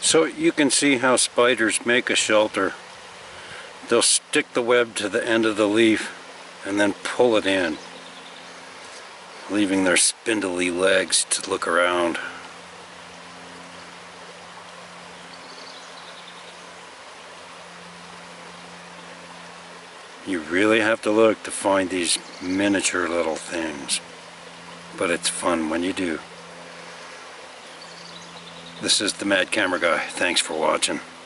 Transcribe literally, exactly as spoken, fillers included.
So you can see how spiders make a shelter. They'll stick the web to the end of the leaf and then pull it in, leaving their spindly legs to look around. You really have to look to find these miniature little things, but it's fun when you do. This is the Mad Camera Guy. Thanks for watching.